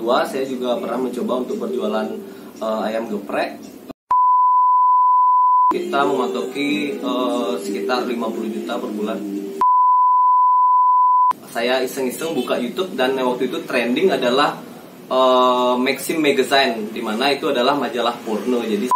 kedua saya juga pernah mencoba untuk berjualan ayam geprek. Kita mematoki sekitar 50 juta per bulan. Saya iseng-iseng buka YouTube dan waktu itu trending adalah Maxim Magazine, dimana itu adalah majalah porno. Jadi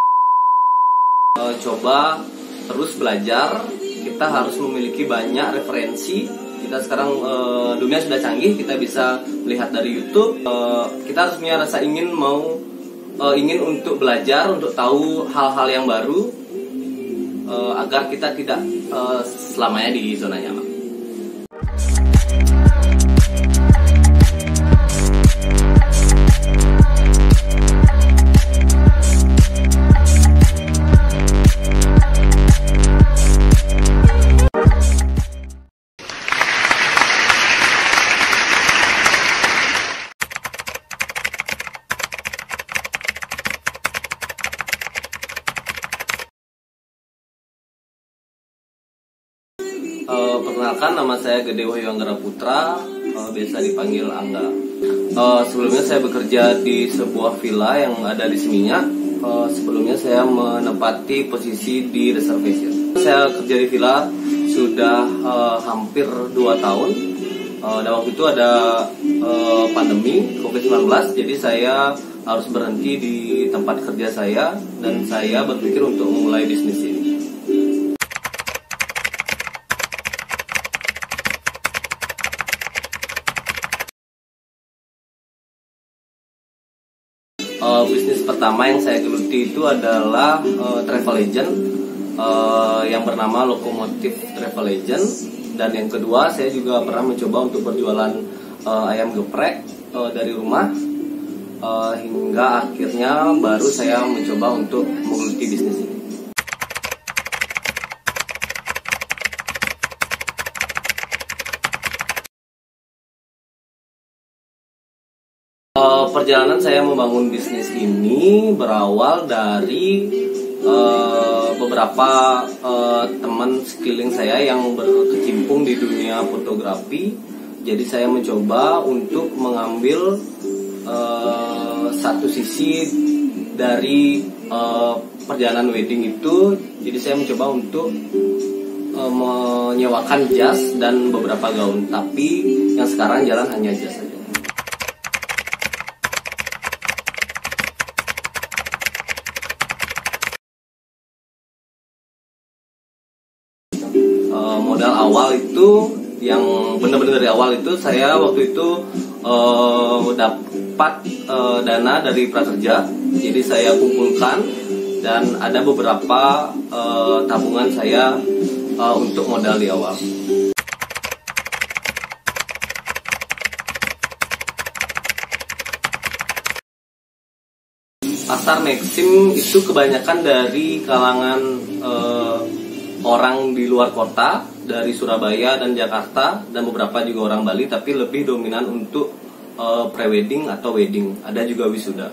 coba terus belajar, kita harus memiliki banyak referensi. Kita sekarang dunia sudah canggih, kita bisa melihat dari YouTube. Kita harus punya rasa ingin untuk belajar, untuk tahu hal-hal yang baru, agar kita tidak selamanya di zona nyaman. Perkenalkan, nama saya Gede Wahyu Anggara Putra, biasa dipanggil Angga. Sebelumnya saya bekerja di sebuah villa yang ada di Seminyak. Sebelumnya saya menempati posisi di reservation. Saya kerja di villa sudah hampir 2 tahun. Dan waktu itu ada pandemi COVID-19, jadi saya harus berhenti di tempat kerja saya dan saya berpikir untuk memulai bisnis ini. Bisnis pertama yang saya geluti itu adalah travel agent yang bernama Lokomotif Travel Agent, dan yang kedua saya juga pernah mencoba untuk berjualan ayam geprek dari rumah, hingga akhirnya baru saya mencoba untuk menggeluti bisnis ini. Perjalanan saya membangun bisnis ini berawal dari beberapa teman sekeliling saya yang berkecimpung di dunia fotografi. Jadi saya mencoba untuk mengambil satu sisi dari perjalanan wedding itu. Jadi saya mencoba untuk menyewakan jas dan beberapa gaun, tapi yang sekarang jalan hanya jas saja. Modal awal itu, yang benar-benar dari awal itu, saya waktu itu dapat dana dari prakerja. Jadi saya kumpulkan dan ada beberapa tabungan saya untuk modal di awal. Pasar Maxim itu kebanyakan dari kalangan orang di luar kota, dari Surabaya dan Jakarta, dan beberapa juga orang Bali, tapi lebih dominan untuk pre-wedding atau wedding. Ada juga wisuda.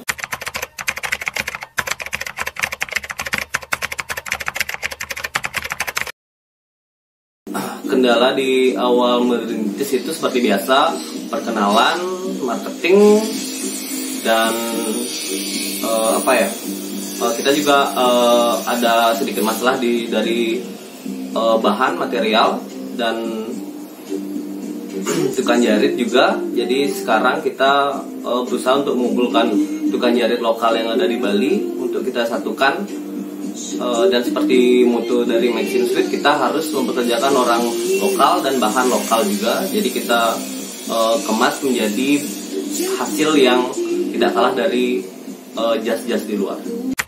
Kendala di awal merintis itu seperti biasa, perkenalan, marketing, dan kita juga ada sedikit masalah dari bahan material dan tukang jahit juga. Jadi sekarang kita berusaha untuk mengumpulkan tukang jahit lokal yang ada di Bali untuk kita satukan, dan seperti moto dari Maxim Suite, kita harus mempekerjakan orang lokal dan bahan lokal juga. Jadi kita kemas menjadi hasil yang tidak kalah dari jas-jas di luar.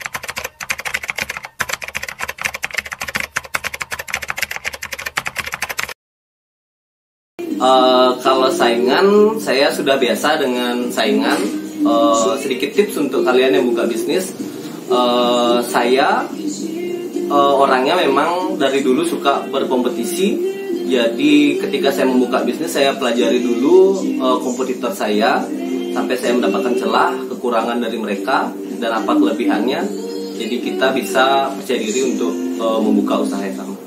Kalau saingan, saya sudah biasa dengan saingan. Sedikit tips untuk kalian yang buka bisnis. Saya orangnya memang dari dulu suka berkompetisi. Jadi ketika saya membuka bisnis, saya pelajari dulu kompetitor saya sampai saya mendapatkan celah, kekurangan dari mereka, dan apa kelebihannya. Jadi kita bisa percaya diri untuk membuka usaha yang sama.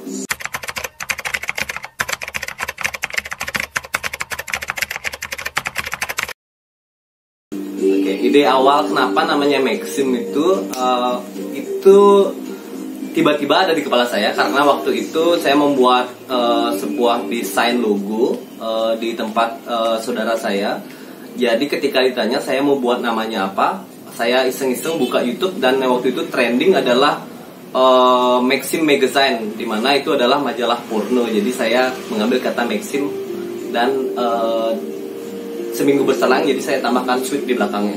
ide awal kenapa namanya Maxim itu tiba-tiba ada di kepala saya karena waktu itu saya membuat sebuah desain logo di tempat saudara saya. Jadi ketika ditanya saya mau buat namanya apa, saya iseng-iseng buka YouTube dan waktu itu trending adalah Maxim Magazine, di mana itu adalah majalah porno. Jadi saya mengambil kata Maxim dan seminggu berselang jadi saya tambahkan sweet di belakangnya.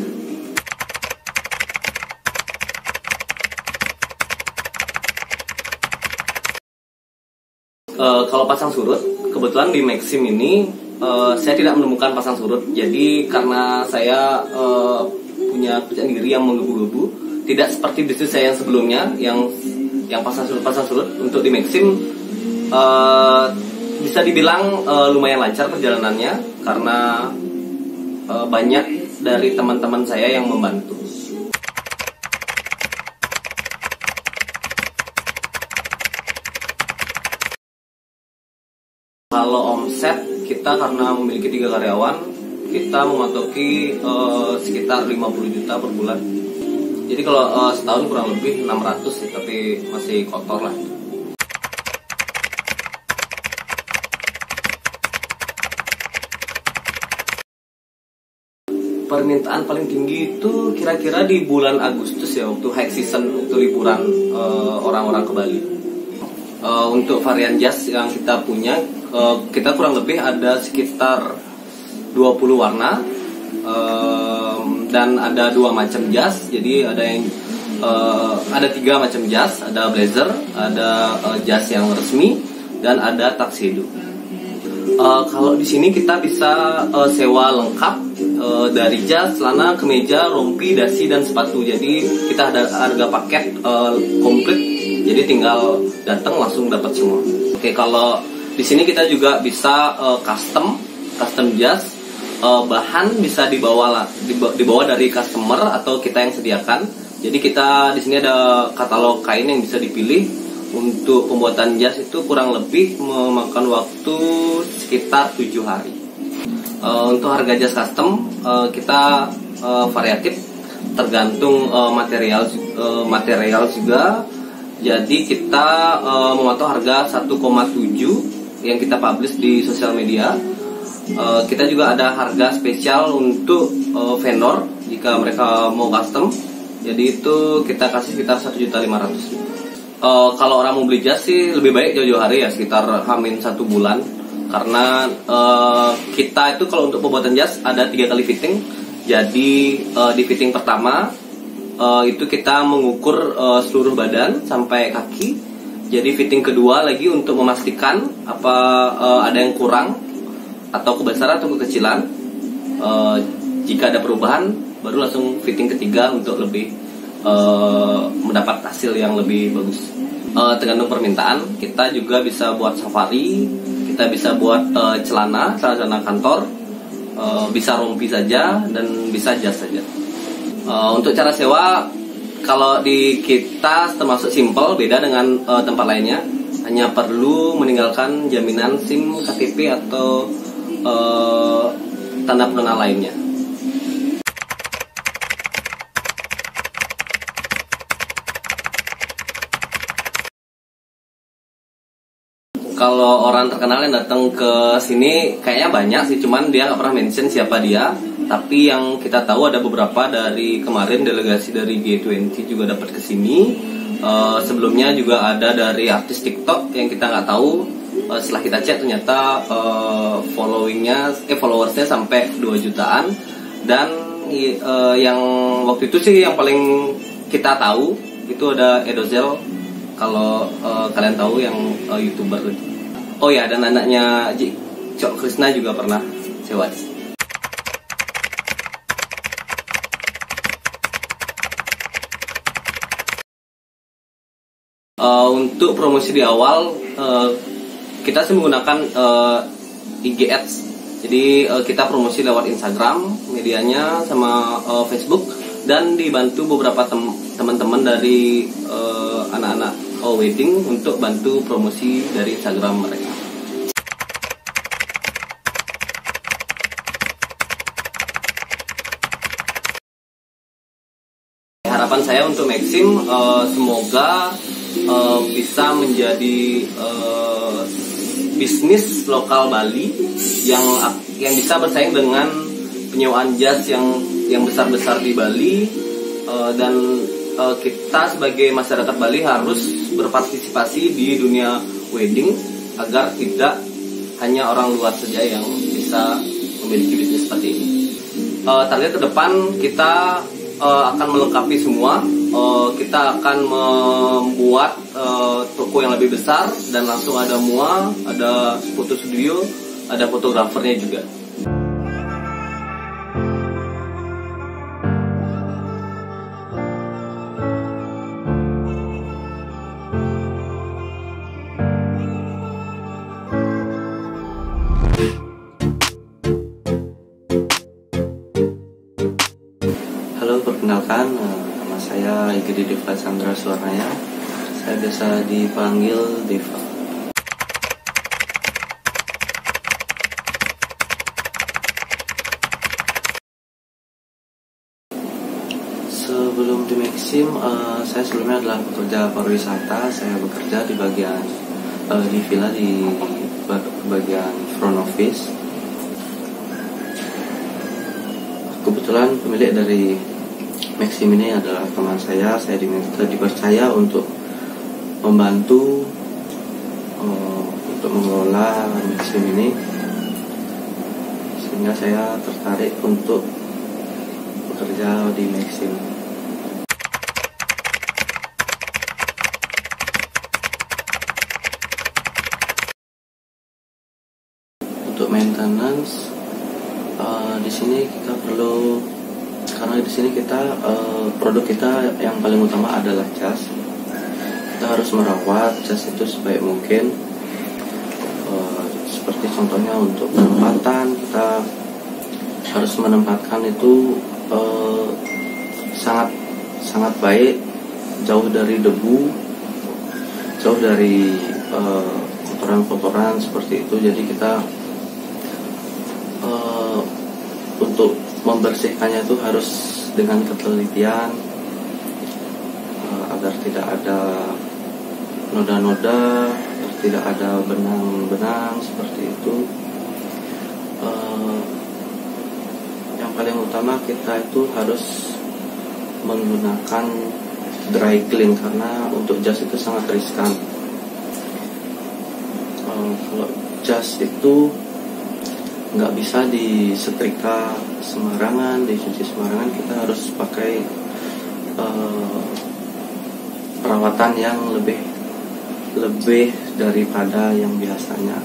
Kalau pasang surut, kebetulan di Maxim ini saya tidak menemukan pasang surut. Jadi karena saya punya kepercayaan diri yang menggebu-gebu, tidak seperti bisnis saya yang sebelumnya yang pasang surut. Untuk di Maxim bisa dibilang lumayan lancar perjalanannya karena banyak dari teman-teman saya yang membantu. Kalau omset kita karena memiliki 3 karyawan, kita mematoki sekitar 50 juta per bulan. Jadi kalau setahun kurang lebih 600 sih, tapi masih kotor lah. Permintaan paling tinggi itu kira-kira di bulan Agustus ya, waktu high season, untuk liburan orang-orang ke Bali. Untuk varian jas yang kita punya, kita kurang lebih ada sekitar 20 warna dan ada 2 macam jas. Jadi ada 3 macam jas, ada blazer, ada jas yang resmi, dan ada tuxedo. Kalau di sini kita bisa sewa lengkap dari jas, celana, kemeja, rompi, dasi, dan sepatu. Jadi kita ada harga paket komplit. Jadi tinggal datang langsung dapat semua. Oke, kalau di sini kita juga bisa custom jas. Bahan bisa dibawa dari customer atau kita yang sediakan. Jadi kita di sini ada katalog kain yang bisa dipilih. Untuk pembuatan jas itu kurang lebih memakan waktu sekitar 7 hari. Untuk harga jas custom kita variatif, tergantung material juga. Jadi kita mematok harga 1,7 yang kita publish di sosial media. Kita juga ada harga spesial untuk vendor jika mereka mau custom. Jadi itu kita kasih sekitar 1.500.000. Kalau orang mau beli jas sih lebih baik jauh-jauh hari ya, sekitar hamin 1 bulan. Karena kita itu kalau untuk pembuatan jas ada 3 kali fitting. Jadi di fitting pertama itu kita mengukur seluruh badan sampai kaki. Jadi fitting kedua lagi untuk memastikan apa ada yang kurang atau kebesaran atau kekecilan. Jika ada perubahan baru langsung fitting ketiga untuk lebih mendapat hasil yang lebih bagus. Tergantung permintaan, kita juga bisa buat safari, kita bisa buat celana kantor, bisa rompi saja dan bisa jas saja. Untuk cara sewa, kalau di kita termasuk simple, beda dengan tempat lainnya. Hanya perlu meninggalkan jaminan SIM, KTP atau tanda pengenal lainnya. Kalau orang terkenal yang datang ke sini kayaknya banyak sih, cuman dia nggak pernah mention siapa dia. Tapi yang kita tahu ada beberapa dari kemarin delegasi dari G20 juga dapat ke sini. Sebelumnya juga ada dari artis TikTok yang kita nggak tahu. Setelah kita cek ternyata followersnya sampai 2 jutaan. Dan yang waktu itu sih yang paling kita tahu itu ada Edozel. Kalau kalian tahu yang YouTuber itu. Oh ya, dan anaknya Cok Krisna juga pernah sewa. Untuk promosi di awal kita sih menggunakan IG Ads. Jadi kita promosi lewat Instagram, medianya sama Facebook, dan dibantu beberapa teman-teman dari anak-anak wedding untuk bantu promosi dari Instagram mereka. harapan saya untuk Maxim semoga bisa menjadi bisnis lokal Bali yang bisa bersaing dengan penyewaan jas yang besar-besar di Bali, dan kita sebagai masyarakat Bali harus berpartisipasi di dunia wedding agar tidak hanya orang luar saja yang bisa memiliki bisnis seperti ini. Target ke depan kita akan melengkapi semua. Kita akan membuat toko yang lebih besar dan langsung ada MUA, ada foto studio, ada fotografernya juga. Halo, perkenalkan, nama saya Igede Deva Chandra Suwarnaya. Saya biasa dipanggil Deva. Sebelum di Maxim, saya sebelumnya adalah pekerja pariwisata. Saya bekerja di bagian di villa di bagian front office. Kebetulan pemilik dari Maxim ini adalah teman saya dipercaya untuk membantu untuk mengelola Maxim ini, sehingga saya tertarik untuk bekerja di Maxim. Untuk maintenance, di sini kita perlu, karena di sini kita produk kita yang paling utama adalah jas. Kita harus merawat jas itu sebaik mungkin. Seperti contohnya untuk penempatan, kita harus menempatkan itu sangat baik, jauh dari debu, jauh dari kotoran-kotoran seperti itu. Jadi kita untuk membersihkannya itu harus dengan ketelitian, agar tidak ada noda-noda, tidak ada benang-benang seperti itu. Yang paling utama kita itu harus menggunakan dry clean, karena untuk jas itu sangat riskan. Kalau jas itu nggak bisa disetrika sembarangan, dicuci sembarangan. Kita harus pakai perawatan yang lebih daripada yang biasanya.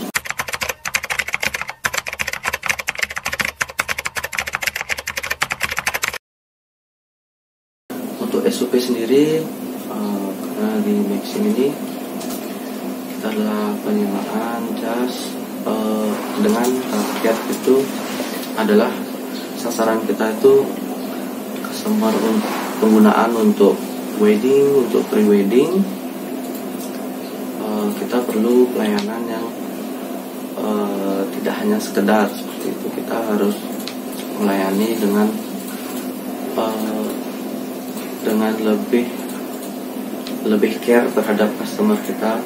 Untuk SOP sendiri, karena di Maxim ini kita adalah penyewaan jas dengan target itu adalah sasaran kita itu customer penggunaan untuk wedding, untuk pre-wedding. Kita perlu pelayanan yang tidak hanya sekedar seperti itu. Kita harus melayani dengan lebih care terhadap customer kita.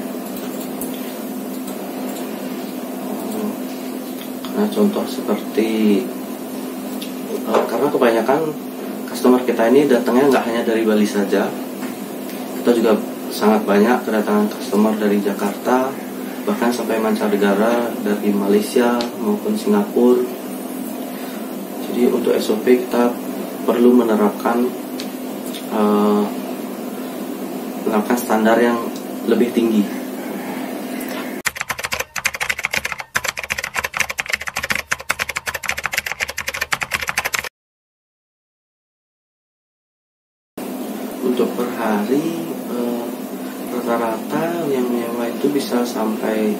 Nah, contoh seperti karena kebanyakan customer kita ini datangnya nggak hanya dari Bali saja, kita juga sangat banyak kedatangan customer dari Jakarta, bahkan sampai mancanegara dari Malaysia maupun Singapura. Jadi untuk SOP kita perlu menerapkan standar yang lebih tinggi. Untuk per hari rata-rata yang nyewa itu bisa sampai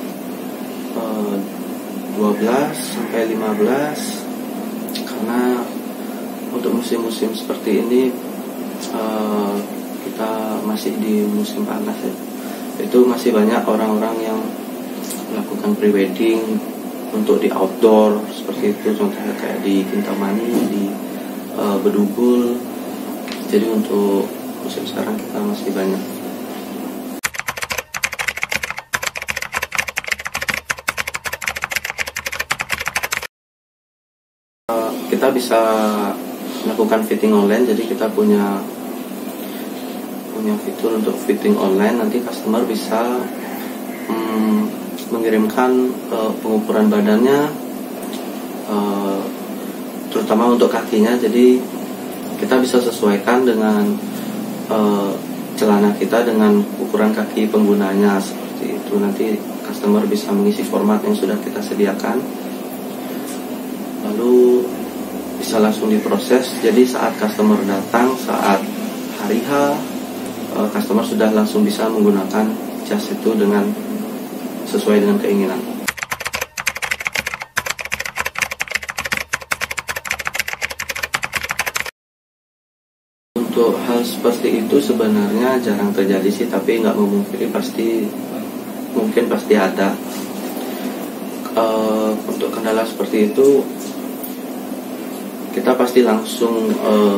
12 sampai 15, karena untuk musim-musim seperti ini kita masih di musim panas ya. Itu masih banyak orang-orang yang melakukan pre-wedding untuk di outdoor seperti itu, contohnya kayak di Kintamani, di Bedugul. Jadi untuk musim sekarang kita masih banyak. Kita bisa melakukan fitting online, jadi kita punya fitur untuk fitting online. Nanti customer bisa mengirimkan pengukuran badannya, terutama untuk kakinya. Jadi kita bisa sesuaikan dengan celana kita dengan ukuran kaki penggunanya, seperti itu. Nanti customer bisa mengisi format yang sudah kita sediakan, lalu bisa langsung diproses. Jadi saat customer datang, saat hari H, customer sudah langsung bisa menggunakan jas itu dengan sesuai dengan keinginan. Untuk hal seperti itu sebenarnya jarang terjadi sih, tapi nggak memungkiri, mungkin pasti ada. Untuk kendala seperti itu kita pasti langsung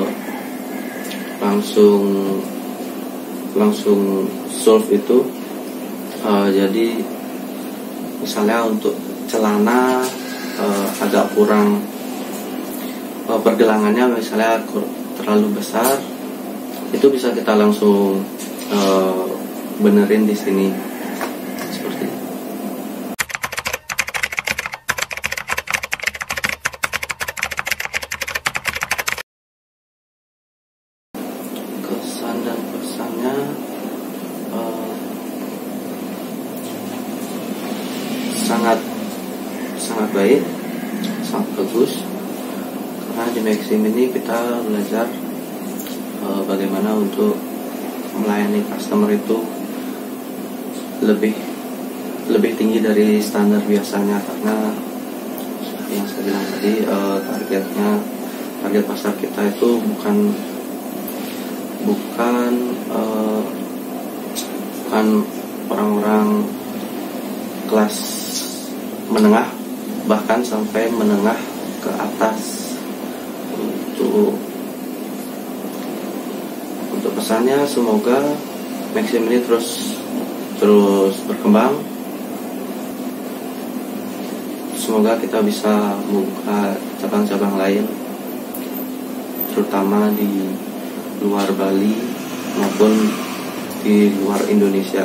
solve itu. Jadi misalnya untuk celana agak kurang, pergelangannya misalnya terlalu besar, itu bisa kita langsung benerin di sini seperti itu. Kesan dan pesannya sangat baik, sangat bagus, karena di Maxim ini kita belajar bagaimana untuk melayani customer itu lebih tinggi dari standar biasanya, karena yang saya bilang tadi, target pasar kita itu bukan orang-orang kelas menengah, bahkan sampai menengah ke atas. Untuk pesannya, semoga Maxim ini terus berkembang. Semoga kita bisa membuka cabang-cabang lain, terutama di luar Bali maupun di luar Indonesia.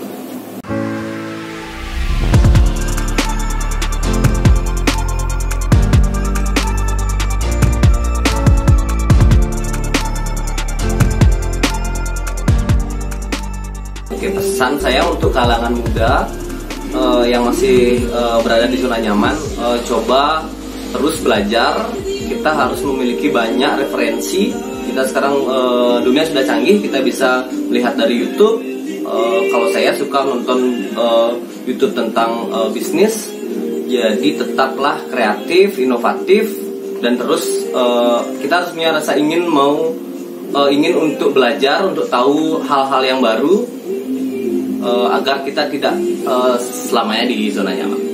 Oke, pesan saya untuk kalangan muda yang masih berada di zona nyaman, coba terus belajar. Kita harus memiliki banyak referensi. Kita sekarang dunia sudah canggih, kita bisa melihat dari YouTube. Kalau saya suka nonton YouTube tentang bisnis, jadi tetaplah kreatif, inovatif, dan terus kita harus punya rasa ingin untuk belajar, untuk tahu hal-hal yang baru, agar kita tidak selamanya di zona nyaman.